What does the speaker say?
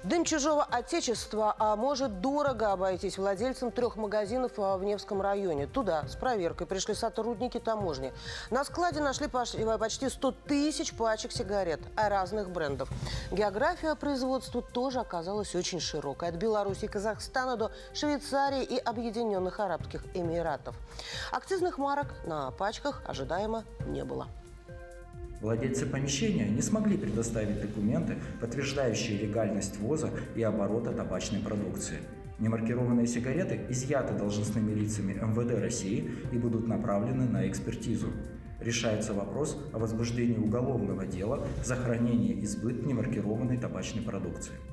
Дым чужого отечества, а может дорого обойтись владельцам 3 магазинов в Невском районе. Туда с проверкой пришли сотрудники таможни. На складе нашли почти 100 тысяч пачек сигарет разных брендов. География производства тоже оказалась очень широкой. От Беларуси и Казахстана до Швейцарии и Объединенных Арабских Эмиратов. Акцизных марок на пачках ожидаемо не было. Владельцы помещения не смогли предоставить документы, подтверждающие легальность ввоза и оборота табачной продукции. Немаркированные сигареты изъяты должностными лицами МВД России и будут направлены на экспертизу. Решается вопрос о возбуждении уголовного дела за хранение и сбыт немаркированной табачной продукции.